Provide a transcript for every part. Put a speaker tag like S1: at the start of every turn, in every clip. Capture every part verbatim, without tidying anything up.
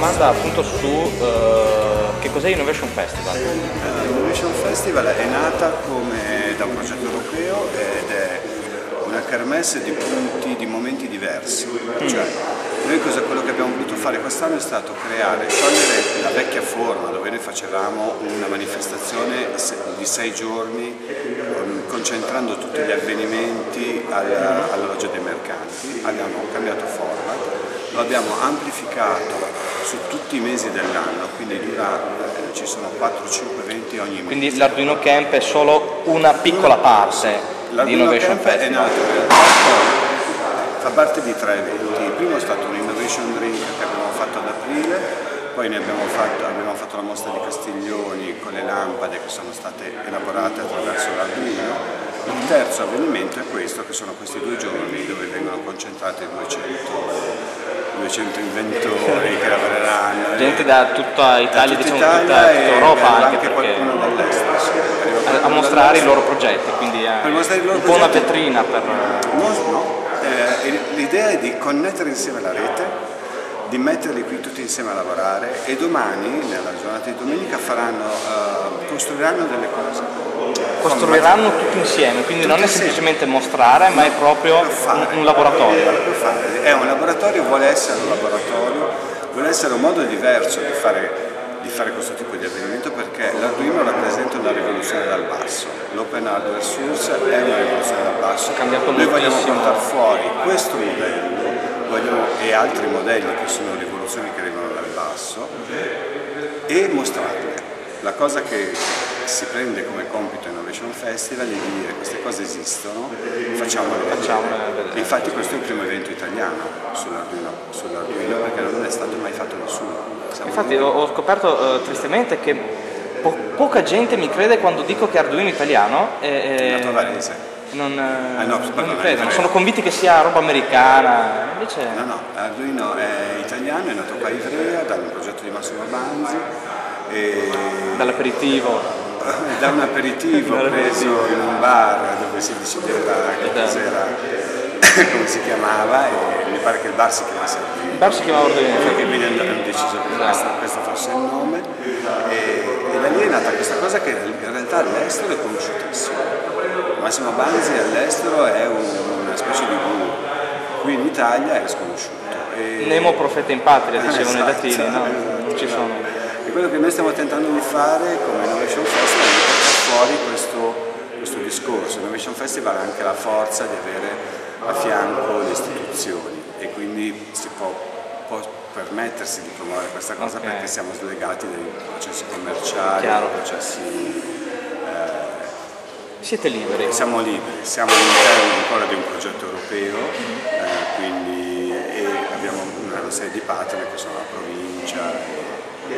S1: domanda appunto su uh, che cos'è Innovation Festival.
S2: Uh, Innovation Festival è nata come da un progetto europeo ed è una kermesse di punti, di momenti diversi. Mm. Cioè, noi cosa, quello che abbiamo voluto fare quest'anno è stato creare, sciogliere la vecchia forma dove noi facevamo una manifestazione di sei giorni um, concentrando tutti gli avvenimenti alla, alla loggia dei mercanti. Abbiamo cambiato format, lo abbiamo amplificato su tutti i mesi dell'anno, quindi dura, eh, ci sono quattro cinque eventi ogni mese.
S1: Quindi l'Arduino Camp è solo una piccola parte di Innovation
S2: Camp
S1: Festival.
S2: È nato in realtà, fa parte di tre eventi. Il primo è stato un Innovation Drink che abbiamo fatto ad aprile, poi ne abbiamo fatto, abbiamo fatto la mostra di Castiglioni con le lampade che sono state elaborate attraverso l'Arduino. Il terzo avvenimento è questo, che sono questi due giorni dove vengono concentrati duecento inventori che lavoreranno.
S1: Gente da tutta Italia,
S2: da
S1: diciamo
S2: Italia
S1: tutta, tutta Europa anche,
S2: anche
S1: perché
S2: qualcuno dall'estero. Sì.
S1: A, a mostrare i loro progetti, quindi è un
S2: progetti,
S1: po' una vetrina per...
S2: No, no. Eh, l'idea è di connettere insieme la rete, di metterli qui tutti insieme a lavorare e domani, nella giornata di domenica, faranno, uh, costruiranno delle cose.
S1: Costruiranno tutti insieme, quindi tutti non è semplicemente mostrare, ma è proprio un, un laboratorio.
S2: È un laboratorio, vuole essere un laboratorio, vuole essere un modo diverso di fare, di fare questo tipo di avvenimento, perché l'Arduino rappresenta una rivoluzione dal basso. L'Open Hardware Source è una rivoluzione dal basso.
S1: Cambiato
S2: Noi
S1: moltissimo.
S2: vogliamo portare fuori questo modello vogliamo, e altri modelli che sono rivoluzioni che arrivano dal basso e mostrarle. La cosa che si prende come compito Innovation Festival è di dire queste cose esistono, facciamole vedere. Infatti questo è il primo evento italiano sull'Arduino, sull'Arduino perché non è stato mai fatto nessuno. Siamo
S1: Infatti ho, ho scoperto uh, tristemente che po poca gente mi crede quando dico che Arduino italiano è... è...
S2: nato a Varese.
S1: Non,
S2: ah, no,
S1: non mi credono, sono convinti che sia roba americana, invece...
S2: No, no, Arduino è italiano, è nato qua a Ivrea, da un progetto di Massimo Banzi. E...
S1: Dall'aperitivo.
S2: Da un aperitivo preso in un bar dove si decideva che cos'era, come si chiamava, e mi pare che il bar si chiamasse Arduino.
S1: Il bar si chiamava Arduino.
S2: Perché quindi abbiamo deciso che questo, questo fosse il nome. E, e da lì è nata questa cosa che in realtà all'estero è conosciutissima. Massimo Banzi all'estero è un, una specie di guru, qui in Italia è sconosciuto. E...
S1: Nemo profeta in patria, dicevano
S2: esatto,
S1: i latini,
S2: esatto.
S1: no? Non ci sono.
S2: E quello che noi stiamo tentando di fare come Innovation Festival è di portare fuori questo, questo discorso. Innovation Festival ha anche la forza di avere a fianco le istituzioni e quindi si può, può permettersi di promuovere questa cosa, okay, perché siamo slegati dai processi commerciali, dai processi...
S1: Siete liberi?
S2: Siamo liberi, siamo all'interno ancora di un progetto europeo, eh, quindi e abbiamo una serie di partner che sono la provincia e,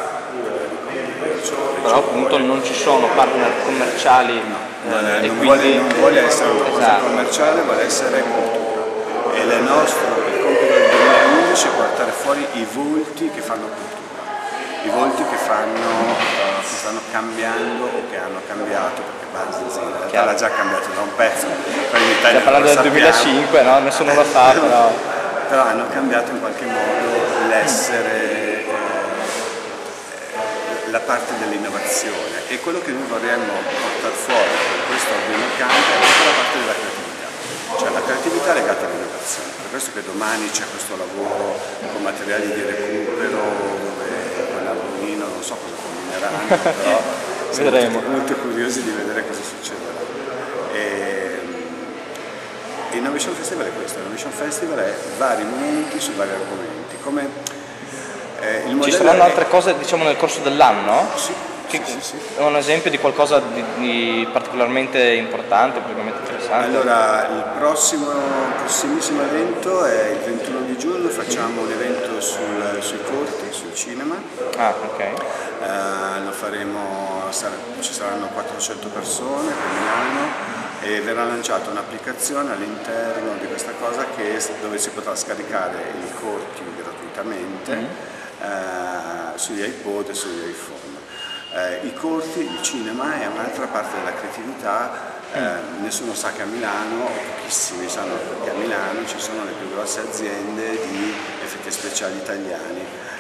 S2: e, cioè,
S1: però appunto non ci sono partner commerciali.
S2: No, non, è,
S1: eh,
S2: non,
S1: quindi...
S2: vuole, non vuole essere una cosa
S1: esatto.
S2: commerciale, vuole essere cultura. E il nostro il compito del duemilaundici è portare fuori i volti che fanno cultura. I volti che fanno, uh, che stanno cambiando o che hanno cambiato, perché Banzi in realtà l'ha già cambiato da un pezzo. Stiamo
S1: parlando del duemilacinque, no? Nessuno lo sa, però.
S2: Però hanno cambiato in qualche modo l'essere, eh, la parte dell'innovazione. E quello che noi vorremmo portare fuori con questo Arduino Camp è tutta la parte della creatività. Cioè la creatività legata all'innovazione. Per questo che domani c'è questo lavoro con materiali di recupero, dove l'Arduino non so cosa combineranno, però siamo molto curiosi di vedere cosa succederà. E, e Innovation Festival è questo, Innovation Festival è vari momenti su vari argomenti. Come, eh, il
S1: Ci saranno
S2: è...
S1: altre cose, diciamo, nel corso dell'anno?
S2: Sì.
S1: Che,
S2: sì, sì.
S1: È un esempio di qualcosa di, di particolarmente importante, particolarmente interessante?
S2: Allora, il prossimo, prossimissimo evento è il ventuno di giugno, facciamo un evento sul, sui corti, sul cinema.
S1: Ah, ok.
S2: Uh, lo faremo, ci saranno quattrocento persone per Milano e verrà lanciata un'applicazione all'interno di questa cosa che, dove si potrà scaricare i corti gratuitamente mm. uh, sugli iPod e sugli iPhone. Eh, I corti, il cinema è un'altra parte della creatività, eh, mm. nessuno sa che a Milano, o pochissimi sanno che a Milano ci sono le più grosse aziende di effetti speciali italiani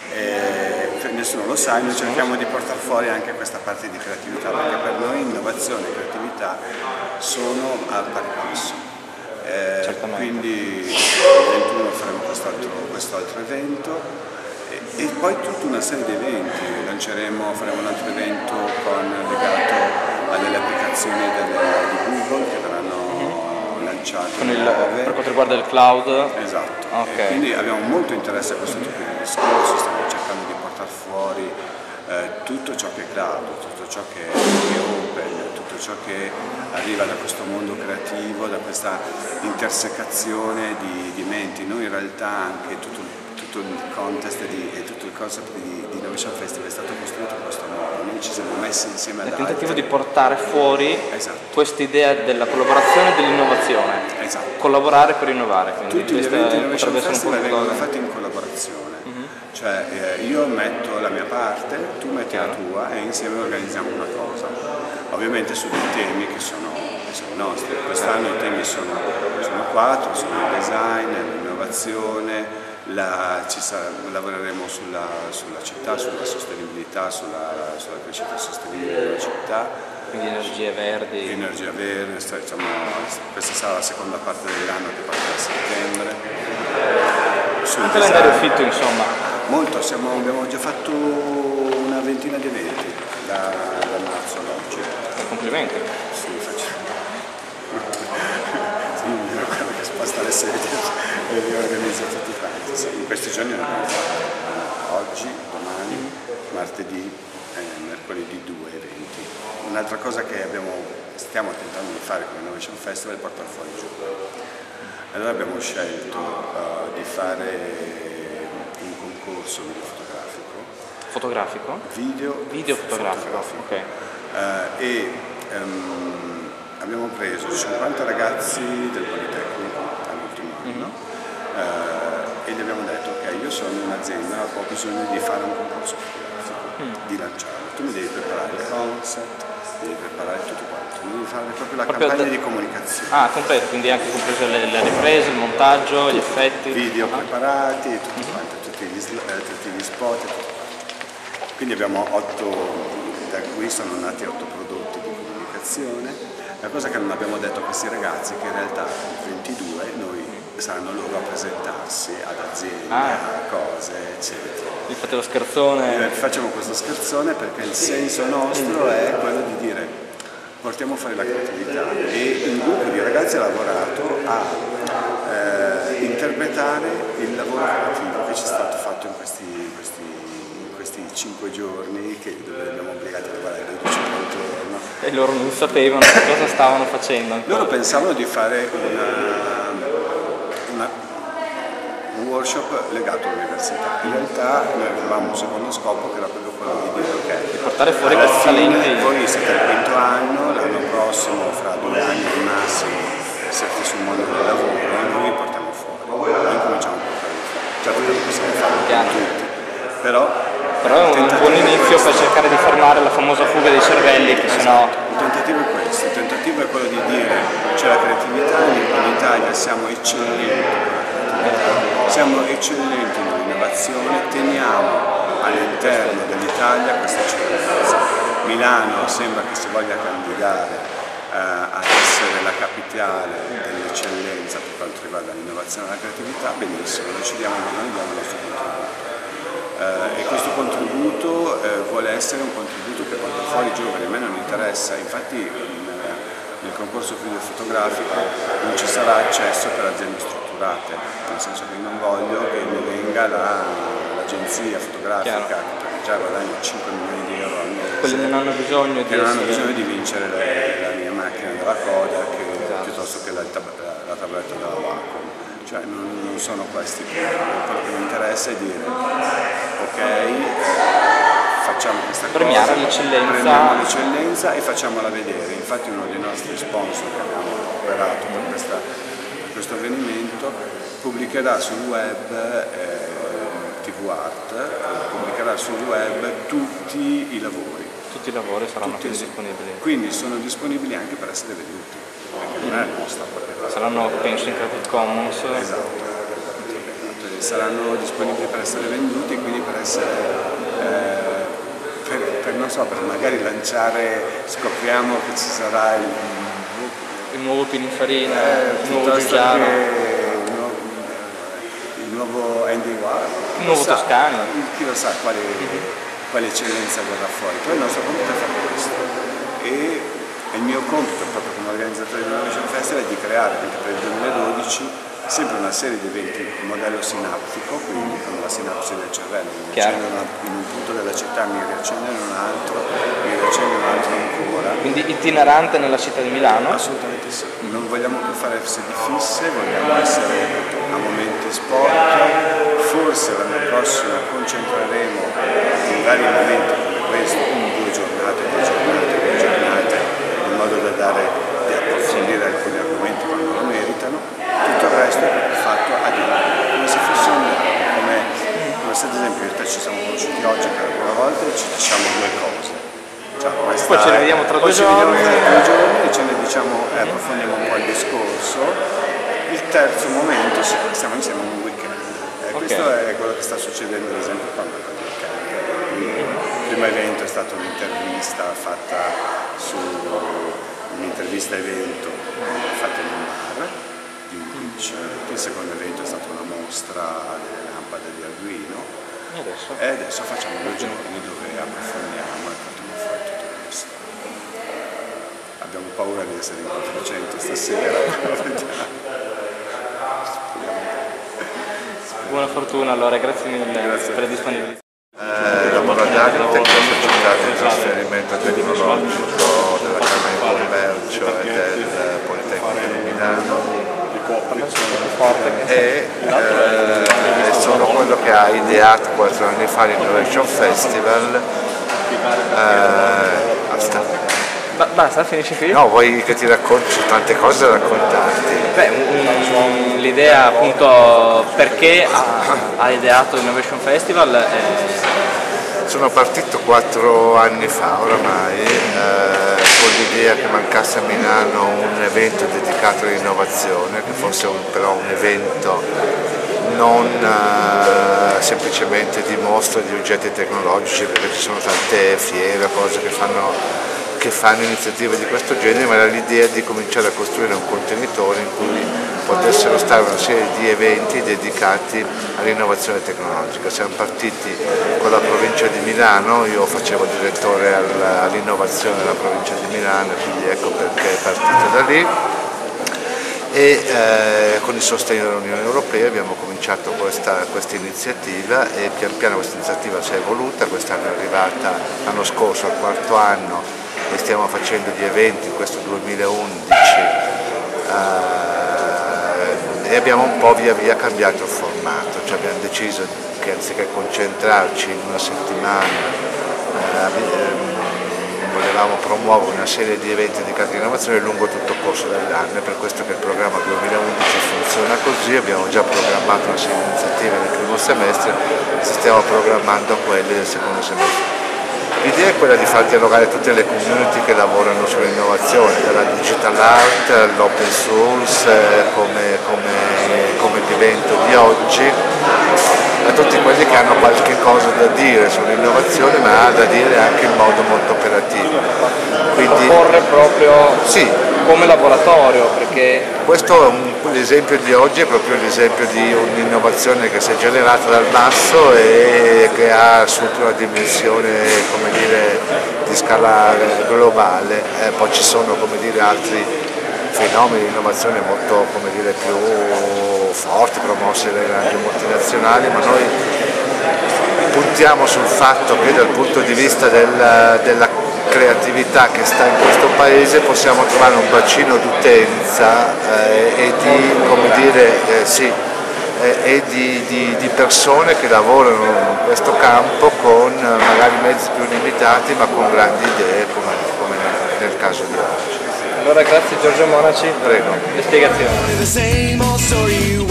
S2: E nessuno lo sa, noi cerchiamo di portare fuori anche questa parte di creatività, perché per noi innovazione e creatività sono a pari passo. Eh, quindi il ventuno faremo quest'altro, quest'altro evento e, e poi tutta una serie di eventi. Lanceremo, faremo un altro evento con, legato a delle applicazioni delle, di Google che verranno lanciate
S1: con il, per quanto riguarda il cloud.
S2: Esatto.
S1: Okay.
S2: Quindi abbiamo molto interesse a questo tipo di discorso, stiamo cercando di portare fuori eh, tutto ciò che è cloud, tutto ciò che è, che è open, tutto ciò che arriva da questo mondo creativo, da questa intersecazione di, di menti. Noi in realtà anche tutto, tutto il contest di, e tutto il concept di, di Innovation Festival è stato costruito in questo modo. Noi ci siamo messi insieme ad altri.
S1: Il tentativo di portare fuori
S2: esatto.
S1: quest'idea della collaborazione e dell'innovazione.
S2: Esatto.
S1: Collaborare per innovare.
S2: Tutti gli eventi di Innovation Festival vengono fatti in collaborazione. Cioè eh, io metto la mia parte, tu metti la tua e insieme organizziamo una cosa. Ovviamente su dei temi che sono, che sono nostri. Quest'anno i temi sono, sono quattro, sono il design, l'innovazione, la, ci sarà, lavoreremo sulla, sulla città, sulla sostenibilità, sulla, sulla crescita sostenibile della città.
S1: Quindi energie verdi.
S2: Energia verde, diciamo, questa sarà la seconda parte dell'anno che partirà a settembre.
S1: Un calendario fitto, insomma.
S2: Molto, siamo, abbiamo già fatto una ventina di eventi da, da marzo ad oggi.
S1: Complimenti.
S2: Sì, facciamo. Sì, quello che sposta le sedie e li organizza tutti quanti. Sì, in questi giorni ne abbiamo fatto oggi, domani, martedì e mercoledì due eventi. Un'altra cosa che abbiamo, stiamo tentando di fare con l'Innovation Festival è portare fuori giù. Allora abbiamo scelto uh, di fare un concorso video fotografico.
S1: Fotografico?
S2: Video,
S1: video fotografico, fotografico. Okay.
S2: Uh, e um, abbiamo preso cinquanta ragazzi del Politecnico all'ultimo anno mm-hmm. uh, e gli abbiamo detto ok, io sono un'azienda, ho bisogno di fare un concorso fotografico, mm. di lanciarlo. Tu mi devi preparare il concept, devi preparare tutto quanto, devi fare proprio la proprio campagna da... di comunicazione.
S1: Ah, completo, quindi anche compreso le, le riprese, il montaggio, tutto, gli effetti.
S2: Video ah. preparati e tutto mm-hmm. quanto, tutti gli, eh, tutti gli spot. Tutto. Quindi abbiamo otto, da qui sono nati otto prodotti di comunicazione. La cosa che non abbiamo detto a questi ragazzi è che in realtà il ventidue noi saranno loro a presentarsi ad aziende, ah. a cose, eccetera.
S1: Vi fate lo scherzone?
S2: Eh, facciamo questo scherzone perché il senso nostro è quello di dire portiamo fuori la creatività e un gruppo di ragazzi ha lavorato a eh, interpretare il lavoro creativo che ci è stato fatto in questi, in questi, in questi cinque giorni che dove abbiamo obbligati a lavorare dodici ore al giorno.
S1: E loro non sapevano cosa stavano facendo ancora.
S2: Loro pensavano di fare una, una, un workshop legato all'università. In realtà noi avevamo un secondo scopo che era proprio quello di dire ok,
S1: di portare fuori questi talenti.
S2: Voi siete al quinto anno, l'anno prossimo, fra due anni al massimo, siete sul mondo del lavoro e noi vi portiamo fuori. Noi cominciamo a portarvi fuori. Certo che lo possiamo fare con tutti, però
S1: Però è un buon inizio per cercare di fermare la famosa fuga dei cervelli che
S2: esatto.
S1: sennò...
S2: Il tentativo è questo, il tentativo è quello di dire c'è la creatività, in Italia siamo eccellenti con la creatività, siamo eccellenti nell'innovazione, teniamo all'interno dell'Italia questa eccellenza. Milano sembra che si voglia candidare eh, ad essere la capitale dell'eccellenza per quanto riguarda l'innovazione e la creatività, benissimo, noi ci diamo, noi diamo il nostro contributo. Uh, e questo contributo uh, vuole essere un contributo che porta fuori i giovani, a me non interessa, infatti in, nel concorso video fotografico non ci sarà accesso per aziende strutturate, nel senso che non voglio che mi venga l'agenzia la, fotografica che già guadagna cinque milioni di euro al mese,
S1: quelli non hanno bisogno di,
S2: non hanno bisogno di vincere le, la mia macchina della Kodak esatto. piuttosto che la, la, la tavoletta della Wacom. Cioè non, non sono questi punti, quello che mi interessa è dire ok, eh, facciamo questa
S1: premiare
S2: cosa,
S1: l'eccellenza.
S2: premiamo l'eccellenza e facciamola vedere. Infatti uno dei nostri sponsor che abbiamo operato per, questa, per questo avvenimento pubblicherà sul web eh, T V Art, pubblicherà sul web tutti i lavori.
S1: Tutti i lavori saranno
S2: tutti
S1: quindi disponibili.
S2: Quindi sono disponibili anche per essere veduti, perché non è la nostra proprietà.
S1: Saranno penso in Creative Commons.
S2: Esatto. saranno disponibili per essere venduti, quindi per essere, eh, per, per, non so, per magari lanciare, scopriamo che ci sarà il,
S1: il nuovo Pininfarina,
S2: eh,
S1: il nuovo Giugiaro,
S2: il nuovo, il nuovo Andy Warhol,
S1: il nuovo
S2: sa,
S1: Toscani,
S2: chi lo sa quale, mm-hmm. quale eccellenza verrà fuori. Poi il nostro compito è fare questo e il mio compito proprio come organizzatore dell'Innovation Festival è di creare anche per il duemiladodici sempre una serie di eventi in modello sinaptico, quindi con la sinapsi del cervello, mi accendono in un punto della città, mi riaccendono in un altro, mi riaccendono in un altro ancora.
S1: Quindi itinerante nella città di Milano?
S2: Assolutamente sì, non vogliamo più fare sedi fisse, vogliamo essere a momenti sport, forse l'anno prossimo concentreremo in vari momenti come questo, due giornate, due giornate, due giornate, in modo da dare, di approfondire alcuni argomenti quando lo meritano. Tutto il resto è fatto a diario, come se fosse un diario, come, come se ad esempio io e te ci siamo conosciuti oggi per la prima volta e ci diciamo due cose. Cioè,
S1: poi ce ne vediamo tra due giorni.
S2: Poi ci vediamo tra due giorni e ce ne diciamo, eh, approfondiamo un po' il discorso. Il terzo momento stiamo insieme un weekend. E okay. Questo è quello che sta succedendo ad esempio quando è il weekend. Il primo evento è stata un'intervista fatta su un'intervista evento fatta in un bar. Il secondo evento è stata una mostra delle lampade di Arduino
S1: e adesso,
S2: e adesso facciamo due giorni dove approfondiamo e portiamo fuori tutto questo. Abbiamo paura di essere in quattrocento stasera, però vediamo.
S1: Buona fortuna allora, grazie mille grazie. per la disponibilità.
S3: Eh, lavoro ad Agritech, società di trasferimento tecnologico della Camera di Commercio e del Politecnico di Milano. E eh, sono quello che ha ideato quattro anni fa l'Innovation Festival. Eh, basta.
S1: Ba basta, finisci qui?
S3: No, vuoi che ti racconti su tante cose da raccontarti?
S1: Beh, l'idea appunto perché ha, ha ideato l'Innovation Festival è...
S3: Sono partito quattro anni fa oramai eh, con l'idea che mancasse a Milano un evento dedicato all'innovazione, che fosse un, però un evento non eh, semplicemente di mostra di oggetti tecnologici, perché ci sono tante fiere, cose che fanno, che fanno iniziative di questo genere, ma era l'idea di cominciare a costruire un contenitore in cui potessero stare una serie di eventi dedicati all'innovazione tecnologica. Siamo partiti con la provincia di Milano, io facevo direttore all'innovazione della provincia di Milano, quindi ecco perché è partito da lì. E eh, con il sostegno dell'Unione Europea abbiamo cominciato questa, questa iniziativa e pian piano questa iniziativa si è evoluta, quest'anno è arrivata l'anno scorso al quarto anno e stiamo facendo gli eventi in questo duemilaundici eh, e abbiamo un po' via via cambiato il formato, cioè abbiamo deciso che anziché concentrarci in una settimana eh, volevamo promuovere una serie di eventi dedicati all'innovazione lungo tutto il corso dell'anno, è per questo che il programma duemilaundici funziona così. Abbiamo già programmato una serie di iniziative nel primo semestre, stiamo programmando quelle del secondo semestre. L'idea è quella di far dialogare tutte le community che lavorano sull'innovazione, dalla digital art all'open source come, come, come l'evento di oggi, a tutti quelli che hanno qualche cosa da dire sull'innovazione, ma ha da dire anche in modo molto operativo. Quindi
S1: proporre proprio
S3: sì,
S1: come laboratorio, perché
S3: questo è un, l'esempio di oggi è proprio l'esempio di un'innovazione che si è generata dal basso e che ha assunto una dimensione, come dire, di scala globale. Eh, poi ci sono, come dire, altri fenomeni di innovazione molto, come dire, più forti, promossi dalle grandi multinazionali, ma noi puntiamo sul fatto che dal punto di vista del, della creatività che sta in questo paese possiamo trovare un bacino d'utenza eh, e di, come dire, eh, sì, eh, e di, di, di persone che lavorano in questo campo con magari mezzi più limitati ma con grandi idee come, come nel caso di oggi.
S1: Allora grazie Giorgio Monaci,
S3: prego.
S1: Le spiegazioni.